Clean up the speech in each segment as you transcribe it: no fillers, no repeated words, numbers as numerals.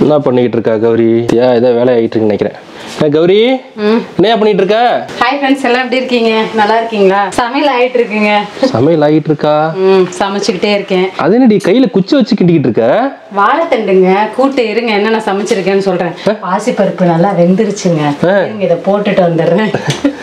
என்ன பண்ணிட்டு இருக்கா கௌரி? ஏதோ வேலை ஆயிட்டு இருக்குன்னு நினைக்கிறேன். கௌரி என்ன பண்ணிட்டு இருக்க? ஹாய் ஃப்ரெண்ட்ஸ், எல்லாம் எப்படி இருக்கீங்க? நல்லா இருக்கீங்களா? சமையல் ஆயிட்டு இருக்குங்க. சமையல் ஆகிட்டு இருக்கா? சமைச்சுக்கிட்டே இருக்கேன். அது என்னடி கையில குச்சி வச்சு கிண்டிக்கிட்டு இருக்க? வாழைத்தண்டுங்க கூட்டு. இருங்க, என்னென்ன சமைச்சிருக்கேன்னு சொல்றேன். பாசிப்பருப்பு நல்லா வெந்துருச்சுங்க. இதை போட்டுட்டு வந்துடுறேன்.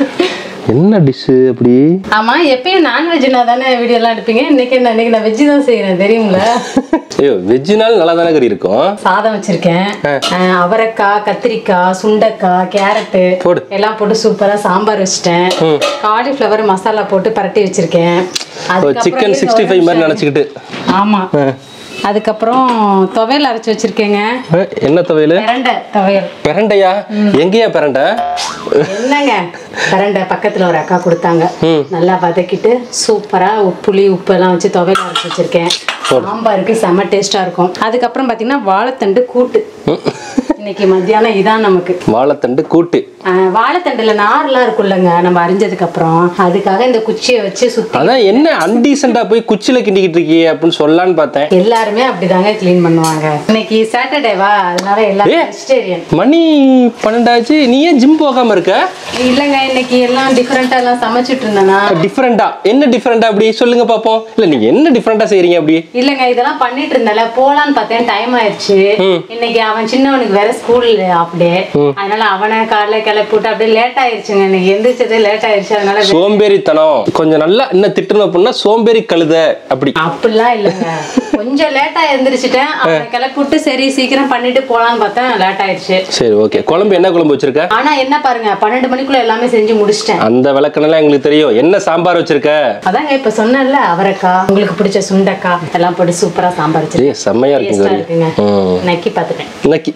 என்ன டிஷ் அப்படி? ஆமா, எப்பயும் நான்வெஜ்னா தானே வீடியோ எல்லாம் எடுப்பீங்க. இன்னைக்கு நான் வெஜ் தான் செய்யறேன், தெரியுங்களா? ஐயோ, வெஜ்ஜினால் நல்லா தானே கறி இருக்கும். சாதம் வச்சிருக்கேன். அவரைக்காய், கத்திரிக்காய், சுண்டைக்காய், கேரட்டு எல்லாம் போட்டு சூப்பரா சாம்பார் வச்சிட்டேன். காலிஃப்ளவர் மசாலா போட்டு பரட்டி வச்சிருக்கேன். சிக்கன் 65 மாதிரி நினைச்சுக்கிட்டு. ஆமா, அதுக்கப்புறம் துவையல் அரைச்சு வச்சிருக்கேங்க. என்ன துவையல்? பிரண்டை துவையல். பிரண்டையா? எங்கேயா பிரண்டை? என்னங்க பிரண்டை பக்கத்துல ஒரு அக்கா கொடுத்தாங்க. நல்லா வதக்கிட்டு சூப்பரா புளி உப்பு எல்லாம் வச்சு துவையல் அரைச்சு வச்சிருக்கேன். சாம்பாருக்கு செம்ம டேஸ்டா இருக்கும். அதுக்கப்புறம் பாத்தீங்கன்னா வாழைத்தண்டு கூட்டு. இன்னைக்கு மத்தியானம் இதான் நமக்கு வாழைத்தண்டு கூட்டு. வாழைத்தண்டுல நார்லாம் இருக்குல்லங்க, நம்ம அரிஞ்சதுக்கு அப்புறம் அதுக்காக இந்த குச்சியை வச்சு சுத்தி. அதான் என்ன அன்டீசென்ட்டா போய் குச்சில கிண்டிக்கிட்டு இருக்கீ அப்படின்னு சொல்லலான்னு பார்த்தேன். எல்லாருமே அப்படிதாங்க கிளீன் பண்ணுவாங்க. இன்னைக்கு சாட்டர்டேவா, அதனால எல்லாரும் வெஜிடேரியன். மணி 12 ஆச்சு, நீ ஏன் ஜிம் போகாம இருக்க? இல்லங்க, இன்னைக்கு எல்லாம் டிஃபரெண்டா எல்லாம் சமைச்சிட்டு இருந்தேனா. டிஃபரெண்டா? என்ன டிஃபரெண்டா அப்படி சொல்லுங்க பாப்போம். இல்ல நீங்க என்ன டிஃபரெண்டா செய்றீங்க அப்படி? இல்லங்க, இதெல்லாம் பண்ணிட்டு இருந்தல, போலான்னு பார்த்தேன், டைம் ஆயிடுச்சு. இன்னைக்கு அவன் சின்னவனுக்கு வேற ஸ்கூல் ஆஃப் டே, அதனால அவனை காலைல கிளப்பி விட்டு அப்படியே லேட் ஆயிடுச்சுங்க. இன்னைக்கு எந்திரிச்சதே லேட் ஆயிடுச்சு. அதனால சோம்பேறித்தனம் கொஞ்சம் நல்லா என்ன திட்டணும் அப்படின்னா சோம்பேறி கழுத அப்படி. அப்படிலாம் இல்லங்க, கொஞ்சம் லேட்டா எந்திரிச்சிட்டேன். அவனை கிளப்பி விட்டு சரி சீக்கிரம் பண்ணிட்டு போலான்னு பார்த்தேன், லேட் ஆயிடுச்சு. சரி, ஓகே. குழம்பு என்ன குழம்பு வச்சிருக்க? ஆனா என்ன பாருங்க, 12 மணிக்குள்ள எல்லாமே செஞ்சு முடிச்சிட்டேன். அந்த விளக்கணெல்லாம் எங்களுக்கு தெரியும். என்ன சாம்பார் வச்சிருக்க? அதாங்க இப்ப சொன்னேன்ல, அவரைக்காய், உங்களுக்கு பிடிச்ச சுண்டைக்காய் எல்லாம் போட்டு சூப்பரா சாம்பார் வச்சிருக்கேன். செம்மையா இருக்குங்க. நக்கி பார்த்துட்டேன்.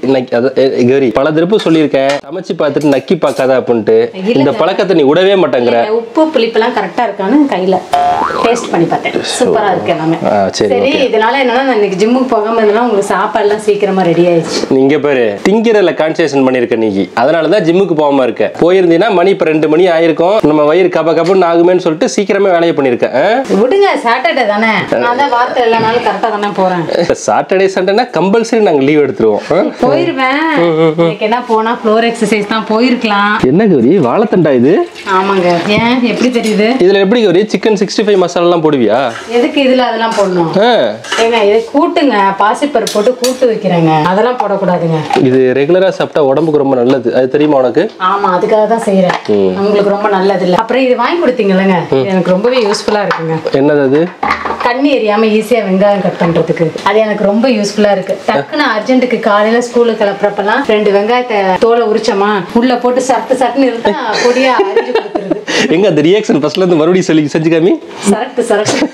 கௌரி, பல திருப்பு சொல்லியிருக்கேன், சமைச்சு பார்த்துட்டு நக்கி பார்க்காத அப்படின்ட்டு. இந்த பழக்கத்தை நீ விடவே மாட்டேங்கிற. உப்பு புளிப்பெல்லாம் கரெக்டா இருக்கான்னு கையில டேஸ்ட் பண்ணி பார்த்தேன். சூப்பரா இருக்கு எல்லாமே. சரி, இதனால என்னன்னா நான் இன்னைக்கு ஜிம்முக்கு போகாம இருந்தா உங்களுக்கு சாப்பாடு எல்லாம் சீக்கிரமா ரெடி ஆயிடுச்சு. நீங்க பேரு திங்கிறதுல கான்சன்ட்ரேஷன் பண்ணிருக்க நீங்க, அதனாலதான் ஜிம்முக்கு போகாம இருக்க. போயிருந்தீங்கன்னா மணி இப்ப 2 மணி ஆயிருக்கும். நம்ம வயிறு கப கபன்னு ஆகுமேன்னு சொல்லிட்டு சீக்கிரமே வேலையை பண்ணிருக்கேன். விடுங்க, சாட்டர்டே தானே, நான் தான் வாரத்துல எல்லா நாளும் கரெக்டா தானே போறேன். சாட்டர்டே சண்டேனா கம்பல்சரி நாங்க லீவ் எடுத்துருவோம். போயிருவேன். இன்னைக்கு என்ன போனா ஃப்ளோர் எக்ஸசைஸ் தான் போயிருக்கலாம். என்ன கௌரி, வாழைத்தண்டா இது? ஆமாங்க. ஏன் எப்படி தெரியுது? இதுல எப்படி கௌரி சிக்கன் 65 மசாலா எல்லாம் போடுவியா? எதுக்கு இதுல அதெல்லாம் போடணும்? ஏங்க இது கூட்டுங்க, பாசிப்பருப்பு போட்டு கூட்டு வைக்கிறேங்க, அதெல்லாம் போடக்கூடாதுங்க. இது ரெகுலரா சாப்பிட்டா உடம்புக்கு ரொம்ப நல்லது, அது தெரியுமா உனக்கு? ஆமா, அதுக்காக தான் செய்யறேன். உங்களுக்கு ரொம்ப நல்லது இல்ல. அப்புறம் இது வாங்கி கொடுத்தீங்கல்லங்க, எனக்கு ரொம்பவே யூஸ்ஃபுல்லா இருக்குங்க. என்னது அது? தண்ணி எரியாம ஈஸியா வெங்காயம் கட் பண்றதுக்கு அது எனக்கு ரொம்ப யூஸ்ஃபுல்லா இருக்கு. டக்குன்னு அர்ஜென்ட்டுக்கு காலையில ஸ்கூலுக்கு கிளப்புறப்பெல்லாம் 2 வெங்காயத்தை தோலை உரிச்சமா உள்ள போட்டு சரட்டு சரட்டுன்னு இருந்தா பொடியா அரிஞ்சு கொடுத்துருது. எங்க அந்த ரியாக்ஷன் ஃபர்ஸ்ட்ல இருந்து மறுபடியும் சொல்லி செஞ்சு காமி. சரட்டு சரட்டு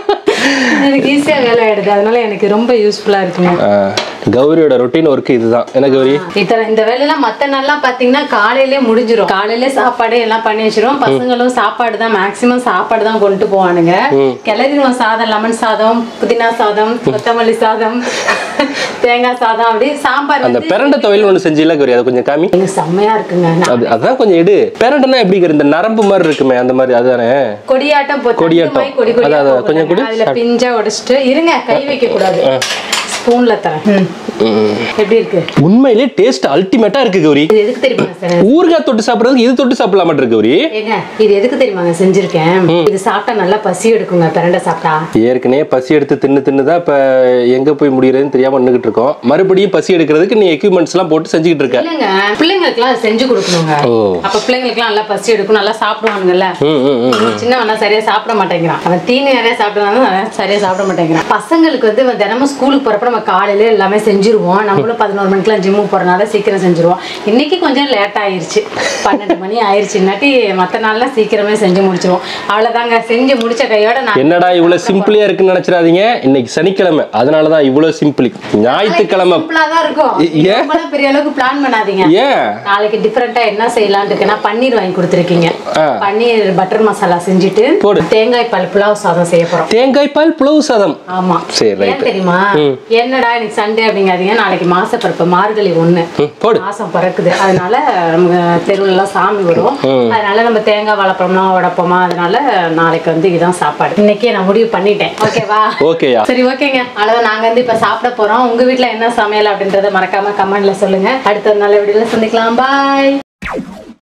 எனக்கு ஈஸியா வேலை ஆயிடுது, அதனால எனக்கு ரொம்ப யூஸ்ஃபுல்லா இருக்குங்க. கௌரியோட ரொட்டீன் ஒர்க் இதுதான். என்ன கௌரி, இந்த வேலையெல்லாம் மத்த நாள்லாம் பாத்தீங்கன்னா காலையிலே முடிஞ்சிடும். காலையிலே சாப்பாடு எல்லாம் பண்ணி வச்சிருவோம். பசங்களும் சாப்பாடு தான், மேக்சிமம் சாப்பாடு தான் கொண்டு போவானுங்க. கிளறிடுவோம். சாதம், லெமன் சாதம், புதினா சாதம், கொத்தமல்லி சாதம், தேங்காய் சாதம், அப்படி சாம்பார். அந்த பிரண்டை துவையல் ஒண்ணு செஞ்சில கௌரி, அது கொஞ்சம் காமி. செம்மையா இருக்குங்க. அதான் கொஞ்சம் எடு. பிரண்டைனா எப்படி இந்த நரம்பு மாதிரி இருக்குமே அந்த மாதிரி, அதுதானே? கொடியாட்டம். கொடியாட்டம். அதான் கொஞ்சம் கொடி. அதுல பிஞ்சா உடைச்சிட்டு இருங்க, கை வைக்க கூடாது. ஸ்பூன்ல தரேன். எப்படி இருக்கு? உண்மையிலே டேஸ்ட் அல்டிமேட்டா இருக்கு கௌரி. இது எதுக்கு தெரியுமாங்க சார்? ஊறுகாய் தொட்டு சாப்பிடுறதுக்கு இது தொட்டு சாப்பிடலாம் மாட்டேன் கௌரி. ஏங்க இது எதுக்கு தெரியுமாங்க செஞ்சிருக்கேன்? இது சாப்பிட்டா நல்லா பசி எடுக்குங்க. பிரண்டை சாப்பிட்டா ஏற்கனவே பசி எடுத்து தின்னு தான் இப்ப எங்க போய் முடியறதுன்னு தெரியாம நின்னுகிட்டு இருக்கோம். மறுபடியும் பசி எடுக்கிறதுக்கு நீ எக்யூப்மெண்ட்ஸ் எல்லாம் போட்டு செஞ்சுக்கிட்டு இருக்க. இல்லங்க, பிள்ளைங்களுக்குலாம் செஞ்சு கொடுக்கணுங்க. அப்ப பிள்ளைங்களுக்குலாம் நல்லா பசி எடுக்கும், நல்லா சாப்பிடுவானுங்கல்ல. சின்னவனா சரியா சாப்பிட மாட்டேங்கிறான். அவன் தீனி நிறைய சாப்பிடுறான், சரியா சாப்பிட மாட்டேங்கிறான். பசங்களுக்கு வந்து தினமும் ஸ்கூலுக்கு போறப்ப நம்ம காலையில எல்லாமே செஞ்சிருவோம். நம்மளும் 11 மணிக்கெல்லாம் ஜிம்முக்கு போறதுனால சீக்கிரம் செஞ்சிருவோம். இன்னைக்கு கொஞ்சம் லேட் ஆயிருச்சு, 12 மணி ஆயிருச்சு. இன்னாட்டி மற்ற நாள்லாம் சீக்கிரமே செஞ்சு முடிச்சிருவோம். அவ்வளவுதாங்க. செஞ்சு முடிச்ச கையோட நான் என்னடா இவ்வளவு சிம்பிளியா இருக்குன்னு நினைச்சிடாதீங்க. இன்னைக்கு சனிக்கிழமை, அதனாலதான் இவ்வளவு சிம்பிள். ஞாயிற்றுக்கிழமை சிம்பிளா தான் இருக்கும். ரொம்ப பெரிய அளவுக்கு பிளான் பண்ணாதீங்க. நாளைக்கு டிஃபரெண்டா என்ன செய்யலாம்னு இருக்குன்னா, பன்னீர் வாங்கி கொடுத்துருக்கீங்க. பன்னீர் பட்டர் மசாலா செஞ்சுட்டு தேங்காய் பால் புலாவ் சாதம் செய்ய போறோம். தேங்காய் பால் புலாவ் சாதம். ஆமா, சரி. தெரியுமா? என்னடா இன்னைக்கு சண்டே அப்படிங்காதீங்க, நாளைக்கு மாச பிறப்பு மார்கழி 1 மாசம் பிறக்குது. அதனால நம்ம தெருவுல எல்லாம் சாமி வரும். அதனால நம்ம தேங்காய் வளர்ப்போம்னா உடப்போமா, அதனால நாளைக்கு வந்து இதுதான் சாப்பாடு. இன்னைக்கே நான் முடிவு பண்ணிட்டேன். ஓகேவா? ஓகேயா? சரி ஓகேங்க. அவ்வளவுதான், நாங்க வந்து இப்ப சாப்பிட போறோம். உங்க வீட்டுல என்ன சமையல் அப்படின்றத மறக்காம கமெண்ட்ல சொல்லுங்க. அடுத்த நல்ல வீடியோல சந்திக்கலாம். பாய்.